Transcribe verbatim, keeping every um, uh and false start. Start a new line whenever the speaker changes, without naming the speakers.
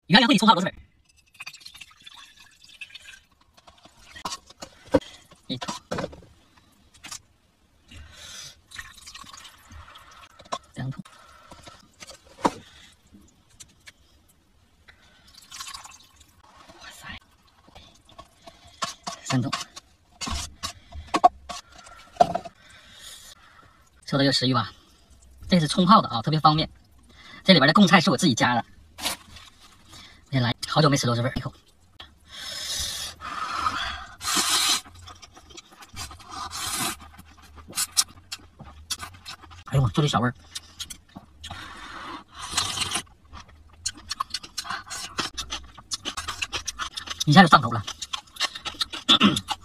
原原烩里葱花螺蛳粉，一口，两口，哇塞，三种。说到这个食欲吧，这是冲泡的啊，特别方便。这里边的贡菜是我自己加的。先来，好久没吃螺蛳粉，一口。哎呦我，就这小味儿，一下就上口了。